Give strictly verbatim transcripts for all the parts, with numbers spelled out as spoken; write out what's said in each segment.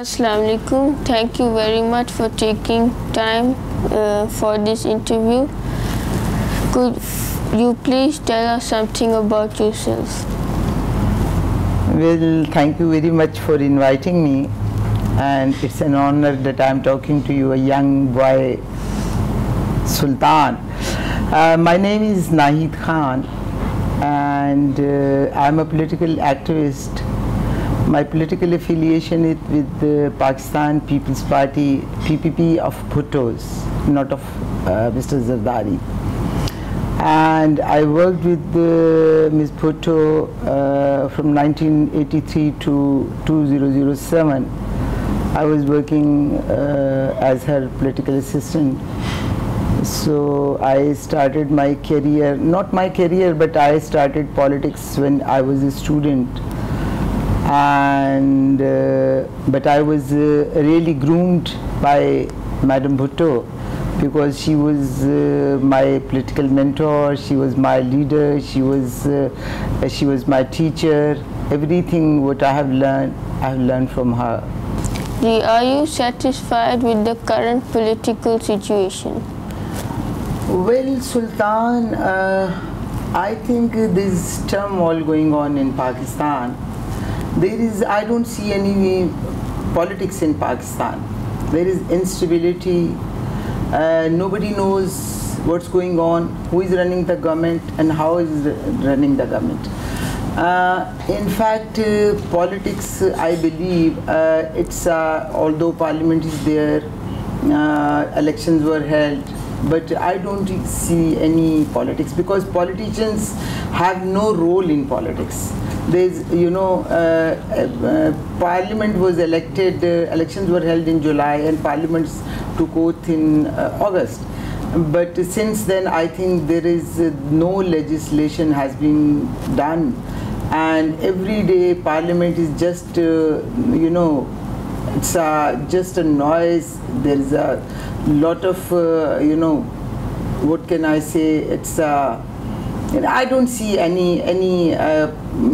Assalamu alaikum. Thank you very much for taking time uh, for this interview. Could you please tell us something about yourself? Well, thank you very much for inviting me, and it's an honor that I'm talking to you, a young boy, Sultan. Uh, my name is Naheed Khan, and uh, I'm a political activist. My political affiliation is with the Pakistan People's Party, P P P of Bhutto's, not of uh, Mister Zardari. And I worked with uh, Miz Bhutto uh, from nineteen eighty-three to two thousand seven. I was working uh, as her political assistant. So I started my career, not my career, but I started politics when I was a student. And uh, but I was uh, really groomed by Madam Bhutto, because she was uh, my political mentor, she was my leader, she was uh, she was my teacher. Everything what I have learned, I have learned from her. Are you satisfied with the current political situation? Well, Sultan, uh, I think there's turmoil going on in Pakistan. There is, I don't see any politics in Pakistan. There is instability. Uh, nobody knows what's going on, who is running the government, and how is running the government. Uh, in fact, uh, politics, I believe, uh, it's uh, although parliament is there, uh, elections were held, but I don't see any politics, because politicians have no role in politics. There's, you know, uh, uh, parliament was elected, uh, elections were held in July, and parliaments took oath in uh, August. But since then, I think there is uh, no legislation has been done, and every day parliament is just, uh, you know, it's uh, just a noise. There is a lot of, uh, you know, what can I say? It's uh, I don't see any any uh,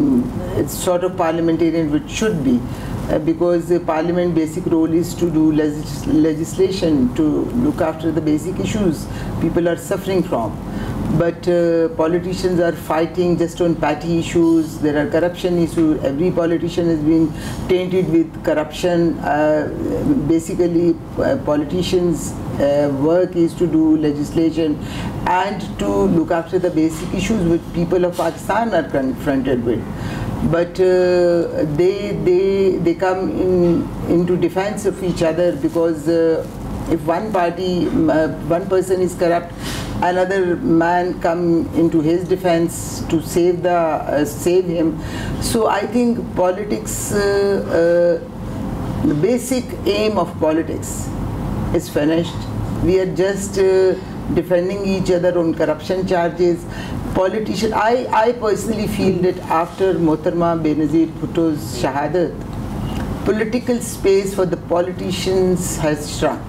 sort of parliamentarian which should be, uh, because the parliament basic role is to do legis legislation, to look after the basic issues people are suffering from. But uh, politicians are fighting just on petty issues. There are corruption issues. Every politician has been tainted with corruption. Uh, basically, uh, politicians' uh, work is to do legislation and to look after the basic issues which people of Pakistan are confronted with. But uh, they they they come in into defense of each other, because uh, if one party, uh, one person is corrupt, another man come into his defense to save the uh, save him. So I think politics, uh, uh, the basic aim of politics is finished. We are just uh, defending each other on corruption charges. Politician, I, I personally feel that after Mohtarma Benazir Bhutto's shahadat, political space for the politicians has shrunk,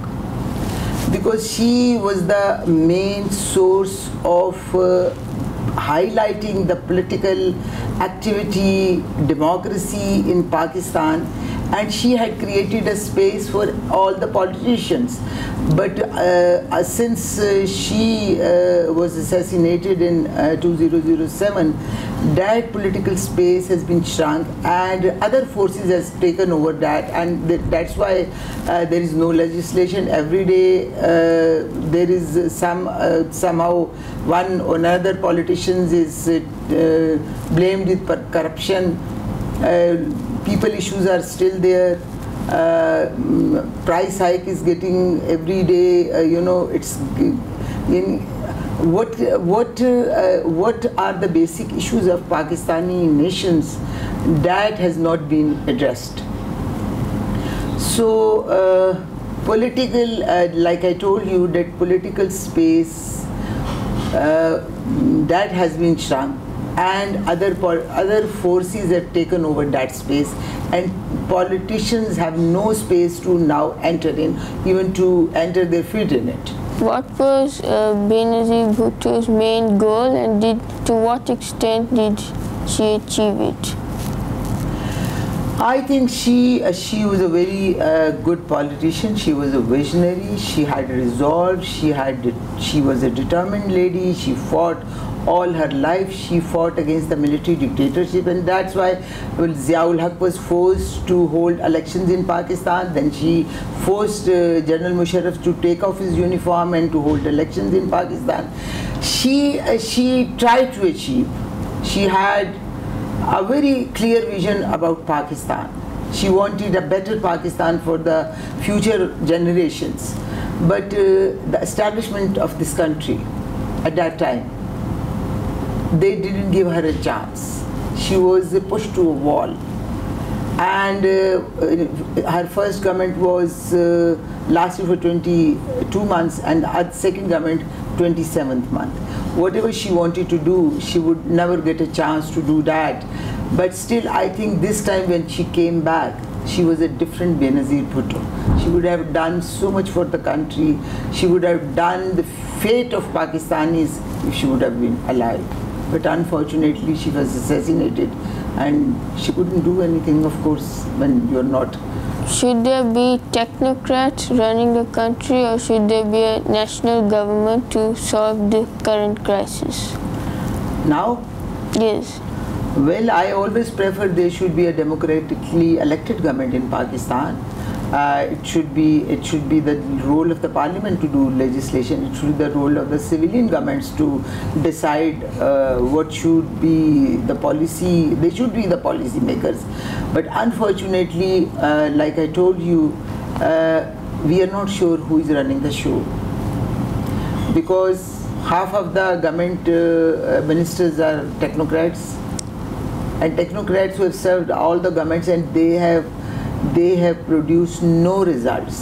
because she was the main source of uh, highlighting the political activity, democracy in Pakistan, and she had created a space for all the politicians. But uh, uh, since uh, she uh, was assassinated in uh, two thousand seven, that political space has been shrunk, and other forces has taken over that, and th that's why uh, there is no legislation. Every day uh, there is some uh, somehow one or another politician is uh, blamed with corruption. Uh, people issues are still there. Uh, price hike is getting every day. Uh, you know, it's in what what uh, what are the basic issues of Pakistani nations that has not been addressed. So uh, political, uh, like I told you, that political space uh, that has been shrunk, and other other forces have taken over that space, and politicians have no space to now enter in, even to enter their feet in it. What was uh, Benazir Bhutto's main goal, and did to what extent did she achieve it? I think she uh, she was a very uh, good politician. She was a visionary. She had resolve. She had she was a determined lady. She fought all her life. She fought against the military dictatorship, and that's why well, Ziaul Haq was forced to hold elections in Pakistan. Then she forced uh, General Musharraf to take off his uniform and to hold elections in Pakistan. She uh, she tried to achieve. She had a very clear vision about Pakistan. She wanted a better Pakistan for the future generations. But uh, the establishment of this country at that time, they didn't give her a chance. She was pushed to a wall. And uh, her first government was uh, lasted for twenty-two months, and her second government twenty-seventh month. Whatever she wanted to do, she would never get a chance to do that. But still, I think this time when she came back, she was a different Benazir Bhutto. She would have done so much for the country. She would have done the fate of Pakistanis if she would have been alive. But unfortunately, she was assassinated, and she couldn't do anything, of course, when you're not. Should there be technocrats running the country, or should there be a national government to solve the current crisis? Now? Yes. Well, I always prefer there should be a democratically elected government in Pakistan. Uh, it should be it should be the role of the parliament to do legislation. It should be the role of the civilian governments to decide uh, what should be the policy. They should be the policy makers. But unfortunately, uh, like I told you, uh, we are not sure who is running the show, because half of the government uh, ministers are technocrats, and technocrats who have served all the governments, and they have they have produced no results.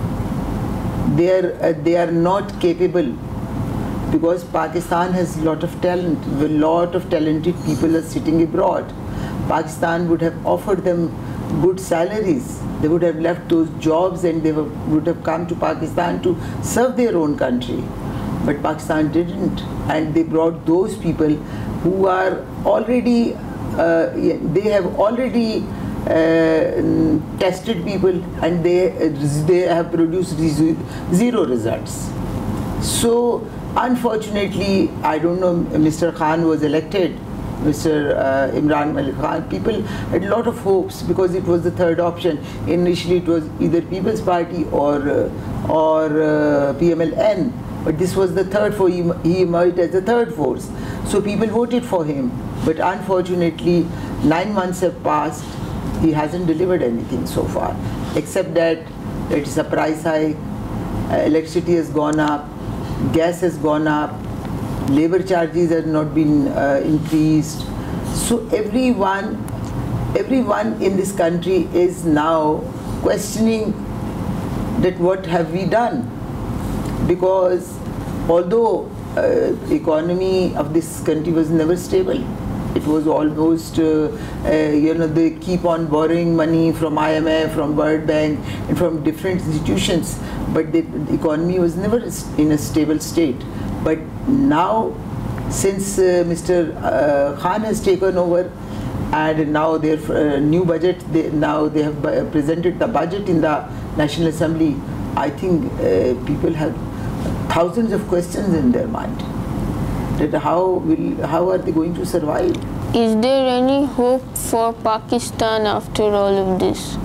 They are uh, they are not capable, because Pakistan has a lot of talent. A lot of talented people are sitting abroad. Pakistan would have offered them good salaries. They would have left those jobs and they would have come to Pakistan to serve their own country. But Pakistan didn't, and they brought those people who are already uh, they have already uh, tested people, and they they have produced zero results. So unfortunately, I don't know, Mister Khan was elected, Mister Uh, Imran Malik Khan. People had a lot of hopes because it was the third option. Initially it was either People's Party or uh, or uh, P M L N, but this was the third for him. He emerged as the third force. So people voted for him, but unfortunately nine months have passed. He hasn't delivered anything so far, except that it's a price hike, uh, electricity has gone up, gas has gone up, labor charges have not been uh, increased. So everyone, everyone in this country is now questioning that what have we done? Because although uh, economy of this country was never stable, it was almost, uh, uh, you know, they keep on borrowing money from I M F, from World Bank, and from different institutions, but the, the economy was never in a stable state. But now, since uh, Mister Uh, Khan has taken over, and now their uh, new budget, they, now they have uh, presented the budget in the National Assembly, I think uh, people have thousands of questions in their mind. That how will, how are they going to survive? Is there any hope for Pakistan after all of this?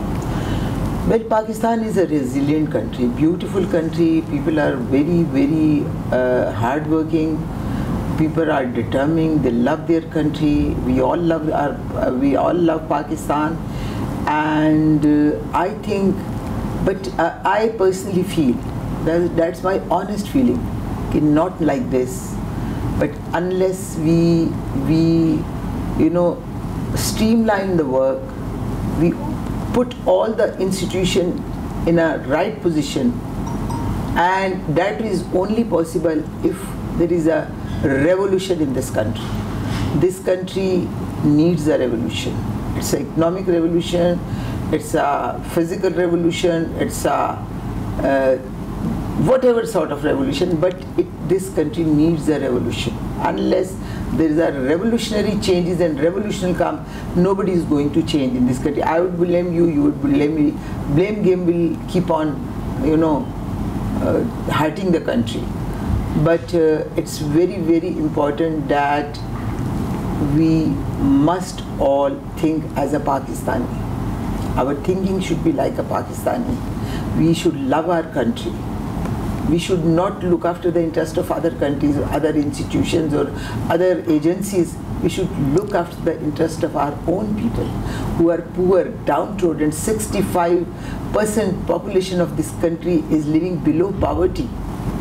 Well, Pakistan is a resilient country, beautiful country. People are very, very uh, hardworking. People are determined. They love their country. We all love our, uh, we all love Pakistan, and uh, I think. But uh, I personally feel that that's my honest feeling. Okay, not like this. But unless we, we, you know, streamline the work, we put all the institution in a right position, and that is only possible if there is a revolution in this country. This country needs a revolution. It's an economic revolution, it's a physical revolution, it's a uh, whatever sort of revolution, but it, this country needs a revolution. Unless there is a revolutionary changes and revolution come, nobody is going to change in this country. I would blame you, you would blame me. Blame game will keep on, you know, uh, hurting the country. But uh, it's very, very important that we must all think as a Pakistani. Our thinking should be like a Pakistani. We should love our country. We should not look after the interest of other countries or other institutions or other agencies. We should look after the interest of our own people who are poor, downtrodden. sixty-five percent population of this country is living below poverty.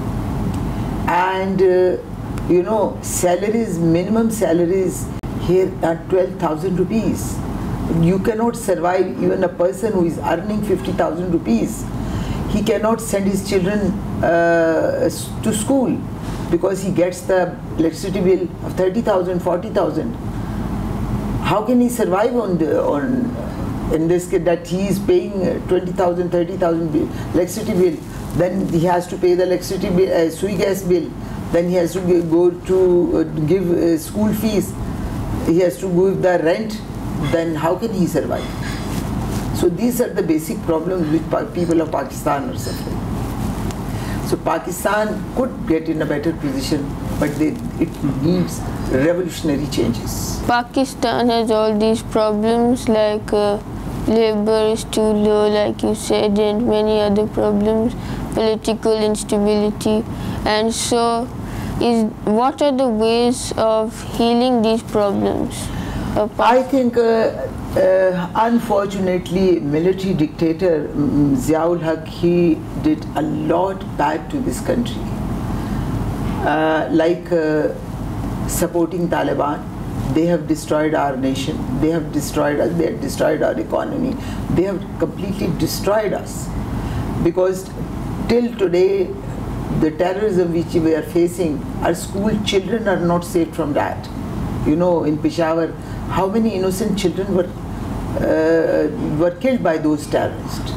And uh, you know, salaries, minimum salaries here are twelve thousand rupees. You cannot survive. Even a person who is earning fifty thousand rupees, he cannot send his children uh, to school because he gets the electricity bill of thirty thousand, forty thousand. How can he survive on the, on in this case that he is paying twenty thousand, thirty thousand electricity bill? Then he has to pay the electricity bill, uh, sui gas bill. Then he has to go to uh, give uh, school fees. He has to give the rent. Then how can he survive? So these are the basic problems which people of Pakistan are suffering. So Pakistan could get in a better position, but they, it needs revolutionary changes. Pakistan has all these problems like uh, labor is too low, like you said, and many other problems, political instability. And so, is what are the ways of healing these problems? I think, uh, uh, unfortunately, military dictator um, Ziaul Haq, he did a lot bad to this country. Uh, like uh, supporting Taliban, they have destroyed our nation. They have destroyed us. They have destroyed our economy. They have completely destroyed us. Because till today, the terrorism which we are facing, our school children are not saved from that. You know, in Peshawar, how many innocent children were uh, were killed by those terrorists?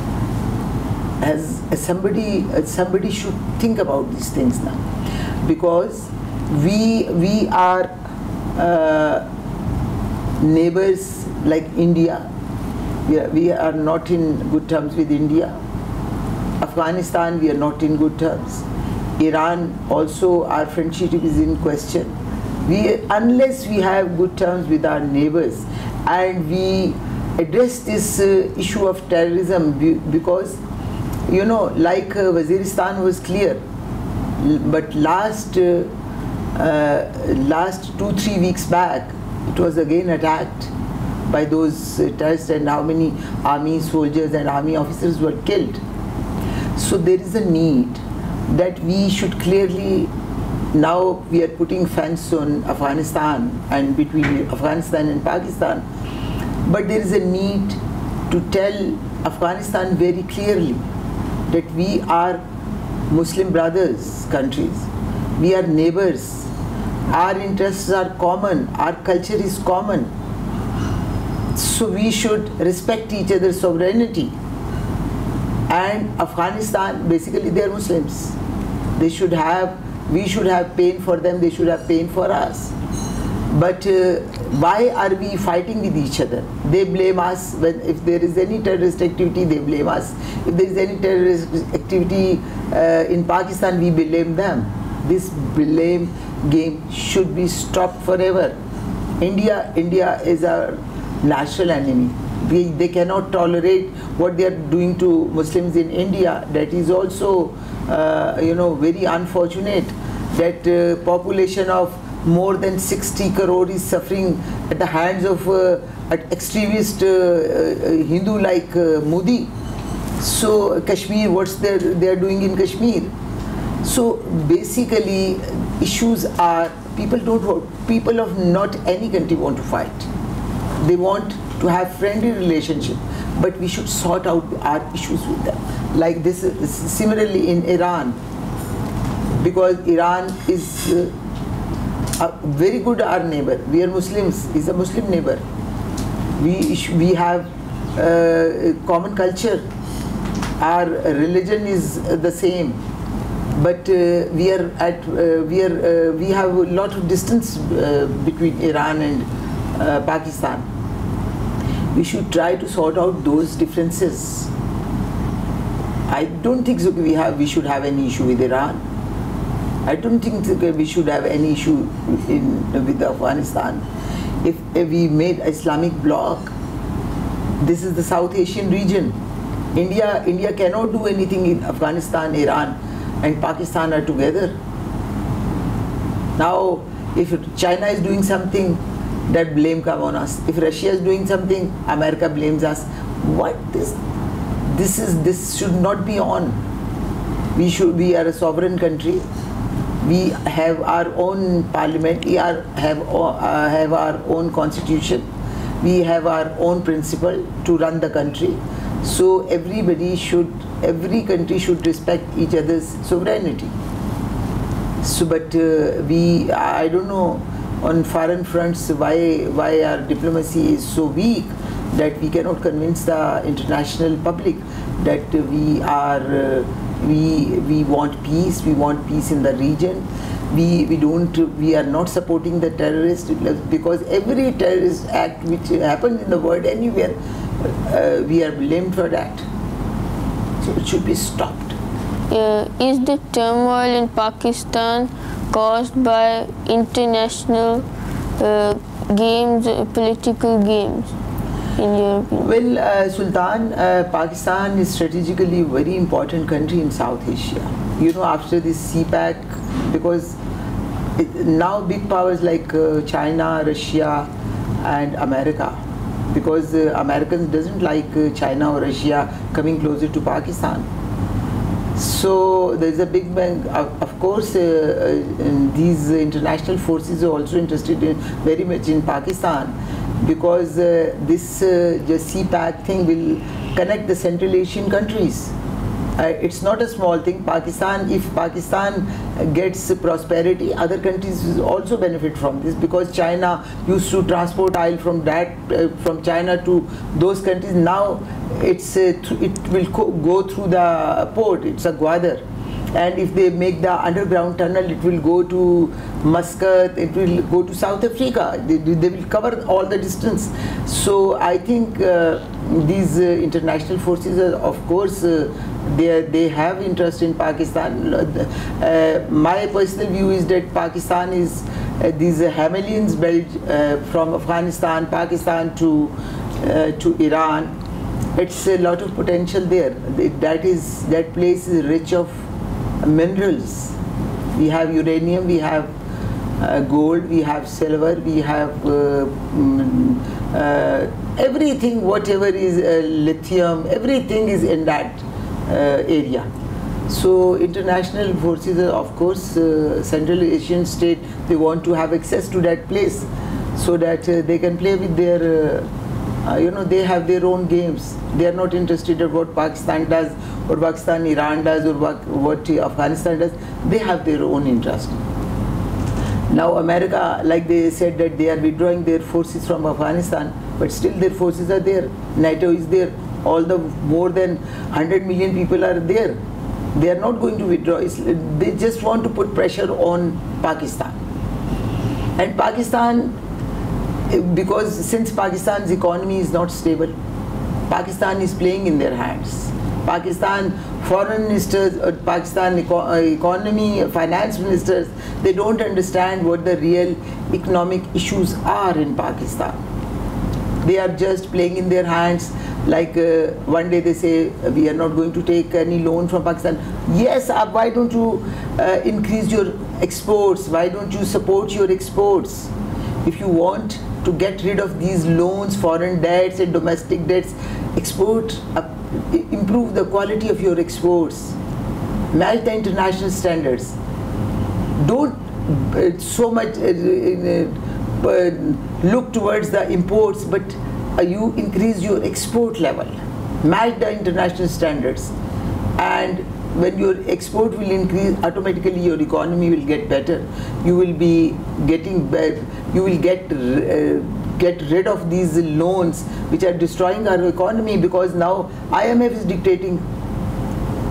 As, as somebody, as somebody should think about these things now, because we we are uh, neighbors like India. We are, we are not in good terms with India. Afghanistan, we are not in good terms. Iran also, our friendship is in question. We, unless we have good terms with our neighbors and we address this uh, issue of terrorism, because, you know, like uh, Waziristan was clear, but last uh, uh, last two three weeks back, it was again attacked by those uh, terrorists, and how many army soldiers and army officers were killed. So there is a need that we should clearly. Now we are putting fence on Afghanistan and between Afghanistan and Pakistan, but there is a need to tell Afghanistan very clearly that we are Muslim brothers countries, we are neighbors, our interests are common, our culture is common, so we should respect each other's sovereignty. And Afghanistan, basically they are Muslims, they should have we should have pain for them, they should have pain for us. But uh, why are we fighting with each other? They blame us. When if there is any terrorist activity, they blame us. If there is any terrorist activity uh, in Pakistan, we blame them. This blame game should be stopped forever. India, India is our natural enemy. We, they cannot tolerate what they are doing to Muslims in India. That is also, uh, you know, very unfortunate. That uh, population of more than sixty crore is suffering at the hands of uh, extremist uh, uh, Hindu like uh, Modi. So Kashmir, what's they they are doing in Kashmir? So basically, issues are people don't want, people of not any country want to fight. They want to have friendly relationship, but we should sort out our issues with them. Like this, similarly in Iran, because Iran is uh, a very good our neighbor. We are Muslims. He's a Muslim neighbor. We we have uh, common culture. Our religion is the same. but uh, we are at uh, we are uh, we have a lot of distance uh, between Iran and uh, Pakistan. We should try to sort out those differences. I don't think so we have we should have any issue with Iran. I don't think that we should have any issue in, with Afghanistan. If, if we made Islamic bloc, this is the South Asian region. India, India cannot do anything in Afghanistan, Iran and Pakistan are together. Now, if China is doing something, that blame come on us. If Russia is doing something, America blames us. What this? This is this should not be on. We should. We are a sovereign country. We have our own parliament. We are have uh, have our own constitution. We have our own principle to run the country. So everybody should, every country should respect each other's sovereignty. So, but uh, we, I don't know, on foreign fronts, why why our diplomacy is so weak that we cannot convince the international public that we are, uh, we we want peace. We want peace in the region. We we don't we are not supporting the terrorists, because every terrorist act which happens in the world anywhere, uh, we are blamed for that. So it should be stopped. Uh, is the turmoil in Pakistan caused by international uh, games, uh, political games, in your opinion? Well, uh, Sultan, uh, Pakistan is strategically a very important country in South Asia. You know, after this C PAC, because it, now big powers like uh, China, Russia and America, because uh, Americans doesn't like uh, China or Russia coming closer to Pakistan. So there's a big bang. Of, of course, uh, uh, these international forces are also interested in very much in Pakistan, because uh, this uh, just C PAC thing will connect the Central Asian countries. Uh, it's not a small thing. Pakistan, if Pakistan gets prosperity, other countries will also benefit from this, because China used to transport oil from that uh, from China to those countries. Now it's uh, th it will go through the port. It's a Gwadar, and if they make the underground tunnel, it will go to Muscat. It will go to South Africa. They, they will cover all the distance. So I think uh, these uh, international forces, are, of course, uh, they they have interest in Pakistan. Uh, my personal view is that Pakistan is uh, these uh, Hamelians belt uh, from Afghanistan, Pakistan to uh, to Iran. It's a lot of potential there. That is that place is rich of minerals. We have uranium, we have uh, gold, we have silver, we have uh, mm, uh, everything, whatever is uh, lithium, everything is in that uh, area. So international forces, are, of course, uh, Central Asian state, they want to have access to that place so that uh, they can play with their uh, Uh, you know, they have their own games. They are not interested in what Pakistan does, or Pakistan, Iran does, or what Afghanistan does. They have their own interest. Now America, like they said that they are withdrawing their forces from Afghanistan, but still their forces are there. NATO is there. All the more than one hundred million people are there. They are not going to withdraw. It's, they just want to put pressure on Pakistan. And Pakistan, because since Pakistan's economy is not stable, Pakistan is playing in their hands. Pakistan foreign ministers, or Pakistan eco economy, finance ministers, they don't understand what the real economic issues are in Pakistan. They are just playing in their hands. Like uh, one day they say, we are not going to take any loan from Pakistan. Yes, uh, why don't you uh, increase your exports? Why don't you support your exports? If you want to get rid of these loans, foreign debts and domestic debts, export, uh, improve the quality of your exports, match the international standards. Don't uh, so much uh, uh, uh, look towards the imports, but uh, you increase your export level, match the international standards, and when your export will increase, automatically your economy will get better. You will be getting better. You will get uh, get rid of these loans which are destroying our economy, because now I M F is dictating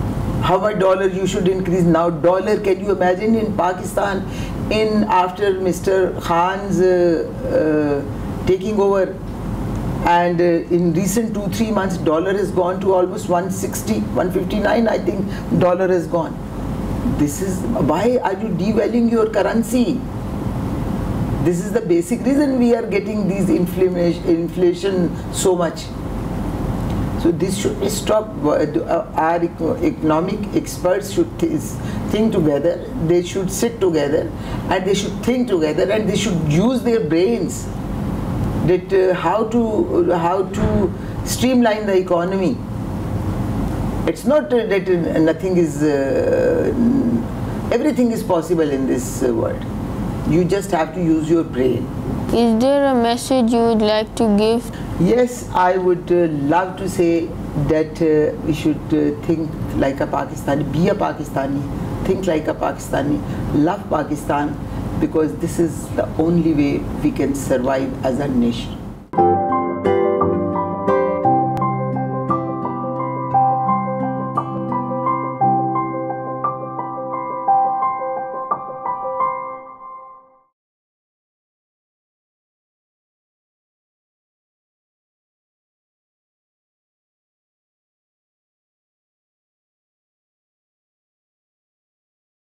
how much dollar you should increase. Now dollar, can you imagine in Pakistan, in after Mister Khan's uh, uh, taking over, and uh, in recent two three months dollar has gone to almost one sixty, one fifty-nine, I think dollar has gone. This is why are you devaluing your currency? This is the basic reason we are getting these inflation inflation so much. So this should stop. Our economic experts should think together, they should sit together and they should think together, and they should use their brains that uh, how to how to streamline the economy. It's not uh, that uh, nothing is uh, everything is possible in this uh, world. You just have to use your brain. Is there a message you would like to give? Yes, I would uh, love to say that uh, we should uh, think like a Pakistani, be a Pakistani, think like a Pakistani, love Pakistan, because this is the only way we can survive as a nation.